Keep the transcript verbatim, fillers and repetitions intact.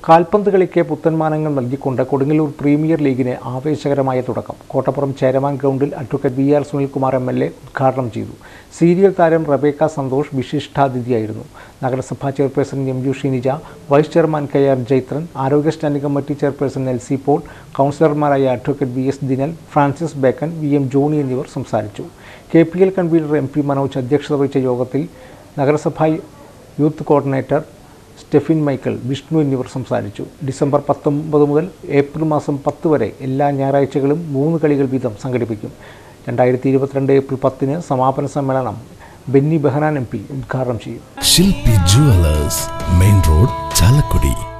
കാൽപന്ത് കളിക്ക് പുത്തൻമാനങ്ങൾ നൽകിക്കൊണ്ട് കൊടുങ്ങല്ലൂർ പ്രീമിയർ ലീഗിന് ആവേശകരമായ തുടക്കം. കോട്ടപ്പുറം ചേരമാൻ ഗ്രൗണ്ടിൽ advocate V R Sunilkumar M L A ഉദ്ഘാടനം ചെയ്തു. സീരിയൽ താരം റബേക്ക സന്തോഷ് വിശിഷ്ടാതിഥിയായിരുന്നു. നഗരസഭാ chairperson M U Shinija, vice chairman K R Jaithran, ആരോഗ്യ standing committee chairperson L C Paul, കൗൺസിലർമാരായ advocate V S Dinal, Francis Bacon, V M Johny എന്നിവർ സംസാരിച്ചു. K P L convener M P Manoj അധ്യക്ഷത വഹിച്ച യോഗത്തിൽ നഗരസഭാ youth coordinator Stefin Michael, Vishnu എന്നിവർ സംസാരിച്ചു. ഡിസംബർ പത്തൊമ്പത് മുതൽ ഏപ്രിൽ മാസം പത്ത് വരെ എല്ലാ ഞായറാഴ്ചകളും മൂന്ന് കളികൾ വീതം സംഘടിപ്പിക്കും. രണ്ടായിരത്തി ഇരുപത്തിരണ്ട് ഏപ്രിൽ പത്തിന് സമാപന സമ്മേളനം ബെന്നി ബെഹനാൻ എം പി ഉദ്ഘാടനം ചെയ്യും. ശില്പി ജുവലേഴ്സ്, മെയിൻ റോഡ്, ചാലക്കുടി.